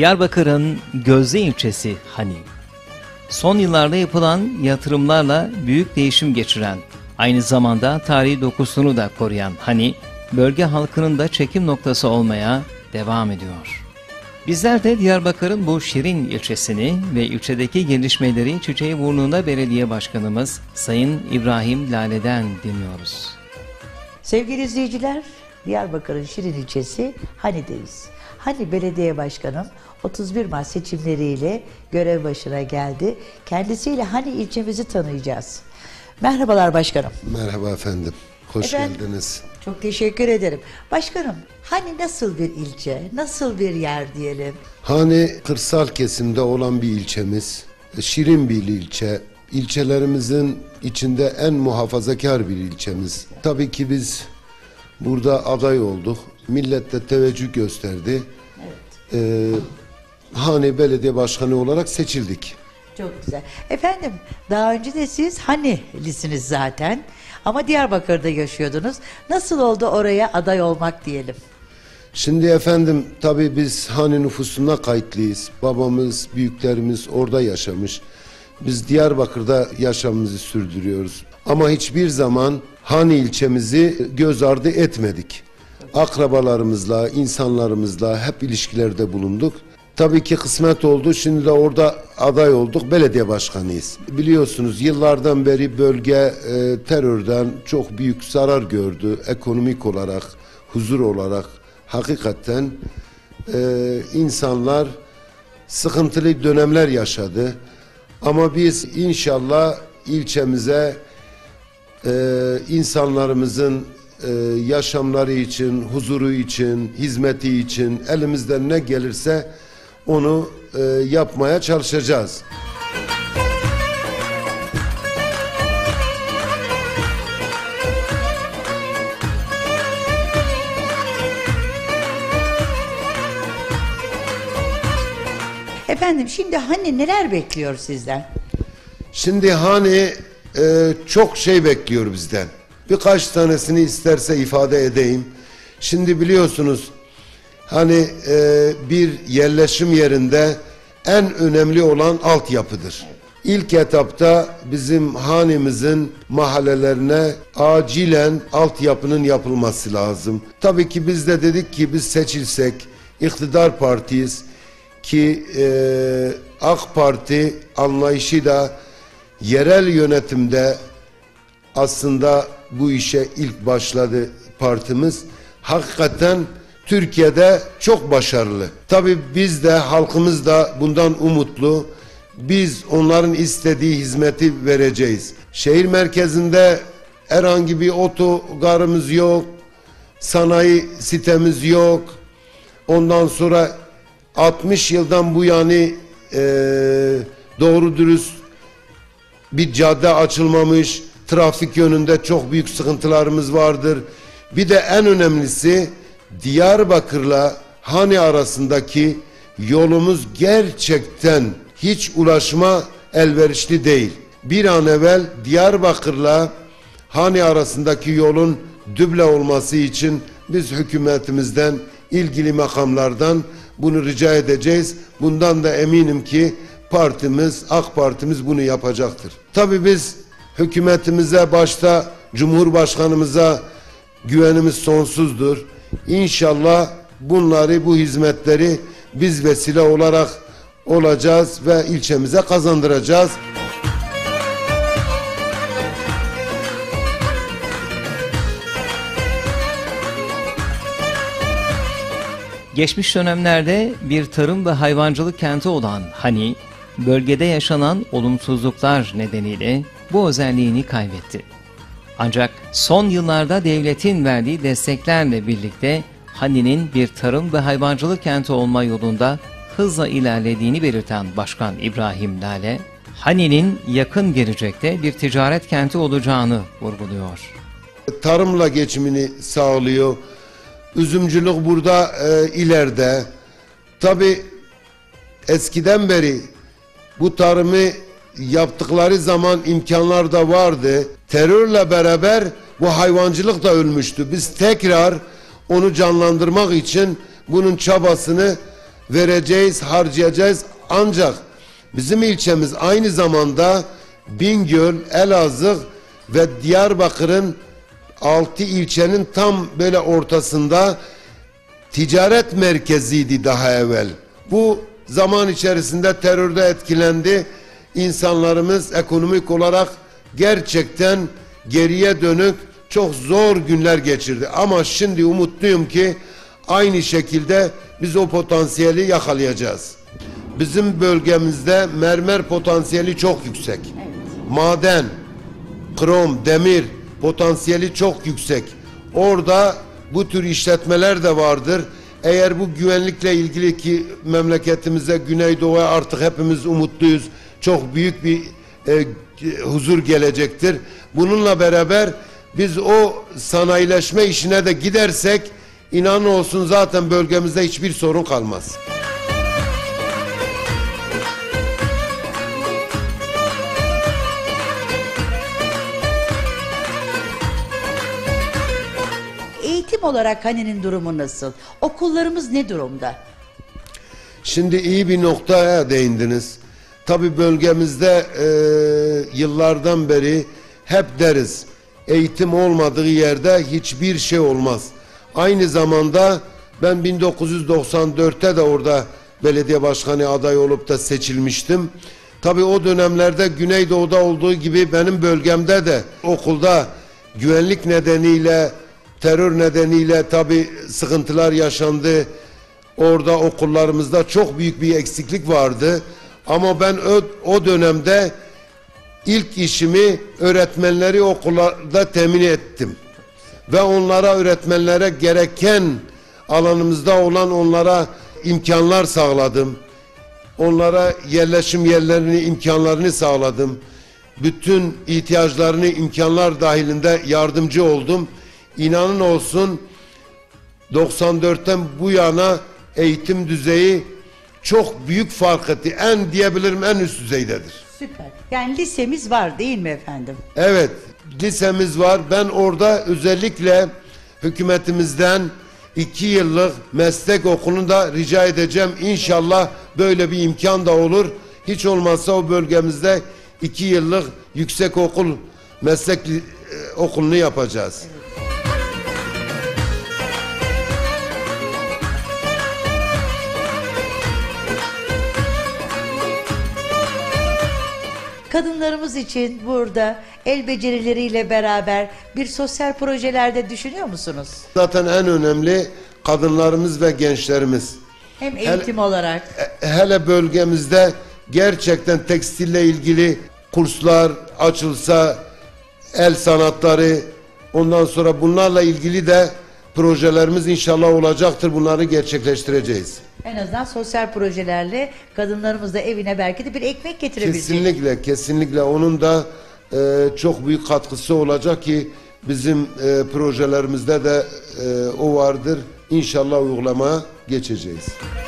Diyarbakır'ın Gözde ilçesi Hani. Son yıllarda yapılan yatırımlarla büyük değişim geçiren, aynı zamanda tarihi dokusunu da koruyan Hani, bölge halkının da çekim noktası olmaya devam ediyor. Bizler de Diyarbakır'ın bu şirin ilçesini ve ilçedeki gelişmeleri Çiçeğiburnunda Belediye Başkanımız Sayın İbrahim Lale'den dinliyoruz. Sevgili izleyiciler, Diyarbakır'ın şirin ilçesi Hani'deyiz. Hani Belediye Başkanım 31 Mart seçimleriyle görev başına geldi. Kendisiyle Hani ilçemizi tanıyacağız. Merhabalar başkanım. Merhaba efendim. Hoş geldiniz. Çok teşekkür ederim. Başkanım, Hani nasıl bir ilçe, nasıl bir yer diyelim? Hani kırsal kesimde olan bir ilçemiz. Şirin bir ilçe. İlçelerimizin içinde en muhafazakar bir ilçemiz. Tabii ki biz burada aday olduk. Millet de teveccüh gösterdi. Evet. Hani belediye başkanı olarak seçildik. Çok güzel. Efendim, daha önce de siz Hani'lisiniz zaten. Ama Diyarbakır'da yaşıyordunuz. Nasıl oldu oraya aday olmak diyelim? Şimdi efendim tabii biz Hani nüfusuna kayıtlıyız. Babamız, büyüklerimiz orada yaşamış. Biz Diyarbakır'da yaşamımızı sürdürüyoruz. Ama hiçbir zaman Hani ilçemizi göz ardı etmedik. Akrabalarımızla, insanlarımızla hep ilişkilerde bulunduk. Tabii ki kısmet oldu. Şimdi de orada aday olduk. Belediye başkanıyız. Biliyorsunuz yıllardan beri bölge terörden çok büyük zarar gördü. Ekonomik olarak, huzur olarak hakikaten insanlar sıkıntılı dönemler yaşadı. Ama biz inşallah ilçemize insanlarımızın yaşamları için, huzuru için, hizmeti için elimizden ne gelirse onu yapmaya çalışacağız. Efendim, şimdi Hani neler bekliyor sizden? Şimdi Hani çok şey bekliyor bizden. Birkaç tanesini isterse ifade edeyim. Şimdi biliyorsunuz hani bir yerleşim yerinde en önemli olan altyapıdır. İlk etapta bizim hanımızın mahallelerine acilen altyapının yapılması lazım. Tabii ki biz de dedik ki biz seçilsek iktidar partiyiz ki AK Parti anlayışı da yerel yönetimde aslında bu işe ilk başladı partimiz. Hakikaten Türkiye'de çok başarılı. Tabii biz de halkımız da bundan umutlu. Biz onların istediği hizmeti vereceğiz. Şehir merkezinde herhangi bir otogarımız yok. Sanayi sitemiz yok. Ondan sonra 60 yıldan bu yana doğru dürüst bir cadde açılmamış. Trafik yönünde çok büyük sıkıntılarımız vardır. Bir de en önemlisi Diyarbakır'la Hani arasındaki yolumuz gerçekten hiç ulaşma elverişli değil. Bir an evvel Diyarbakır'la Hani arasındaki yolun düble olması için biz hükümetimizden, ilgili makamlardan bunu rica edeceğiz. Bundan da eminim ki partimiz, AK Partimiz bunu yapacaktır. Tabii biz hükümetimize, başta Cumhurbaşkanımıza güvenimiz sonsuzdur. İnşallah bunları, bu hizmetleri biz vesile olarak olacağız ve ilçemize kazandıracağız. Geçmiş dönemlerde bir tarım ve hayvancılık kenti olan Hani, bölgede yaşanan olumsuzluklar nedeniyle bu özelliğini kaybetti. Ancak son yıllarda devletin verdiği desteklerle birlikte Hani'nin bir tarım ve hayvancılık kenti olma yolunda hızla ilerlediğini belirten Başkan İbrahim Lale, Hani'nin yakın gelecekte bir ticaret kenti olacağını vurguluyor. Tarımla geçimini sağlıyor. Üzümcülük burada ileride. Tabii eskiden beri bu tarımı yaptıkları zaman imkanlar da vardı. Terörle beraber bu hayvancılık da ölmüştü. Biz tekrar onu canlandırmak için bunun çabasını vereceğiz, harcayacağız. Ancak bizim ilçemiz aynı zamanda Bingöl, Elazığ ve Diyarbakır'ın 6 ilçenin tam böyle ortasında ticaret merkeziydi daha evvel. Bu zaman içerisinde terörde etkilendi. İnsanlarımız ekonomik olarak gerçekten geriye dönük çok zor günler geçirdi. Ama şimdi umutluyum ki aynı şekilde biz o potansiyeli yakalayacağız. Bizim bölgemizde mermer potansiyeli çok yüksek. Maden, krom, demir potansiyeli çok yüksek. Orada bu tür işletmeler de vardır. Eğer bu güvenlikle ilgili ki memleketimize, Güneydoğu'ya artık hepimiz umutluyuz. Çok büyük bir huzur gelecektir. Bununla beraber biz o sanayileşme işine de gidersek inanın olsun zaten bölgemizde hiçbir sorun kalmaz. Eğitim olarak Hani'nin durumu nasıl? Okullarımız ne durumda? Şimdi iyi bir noktaya değindiniz. Tabii bölgemizde yıllardan beri hep deriz. Eğitim olmadığı yerde hiçbir şey olmaz. Aynı zamanda ben 1994'te de orada belediye başkanı adayı olup da seçilmiştim. Tabii o dönemlerde Güneydoğu'da olduğu gibi benim bölgemde de okulda güvenlik nedeniyle, terör nedeniyle tabii sıkıntılar yaşandı. Orada okullarımızda çok büyük bir eksiklik vardı. Ama ben o dönemde ilk işimi öğretmenleri okullarda temin ettim. Ve onlara, öğretmenlere gereken alanımızda olan onlara imkanlar sağladım. Onlara yerleşim yerlerini, imkanlarını sağladım. Bütün ihtiyaçlarını imkanlar dahilinde yardımcı oldum. İnanın olsun 94'ten bu yana eğitim düzeyi çok büyük fark etti. Diyebilirim en üst düzeydedir. Süper. Yani lisemiz var değil mi efendim? Evet, lisemiz var. Ben orada özellikle hükümetimizden 2 yıllık meslek okulunu da rica edeceğim. İnşallah böyle bir imkan da olur. Hiç olmazsa o bölgemizde 2 yıllık yüksek okul, meslek okulunu yapacağız. Evet. Kadınlarımız için burada el becerileriyle beraber bir sosyal projelerde düşünüyor musunuz? Zaten en önemli kadınlarımız ve gençlerimiz. Hem eğitim olarak. Hele bölgemizde gerçekten tekstille ilgili kurslar açılsa, el sanatları, ondan sonra bunlarla ilgili de projelerimiz inşallah olacaktır. Bunları gerçekleştireceğiz. En azından sosyal projelerle kadınlarımız da evine belki de bir ekmek getirebilecek. Kesinlikle, kesinlikle onun da çok büyük katkısı olacak ki bizim projelerimizde de o vardır. İnşallah uygulamaya geçeceğiz.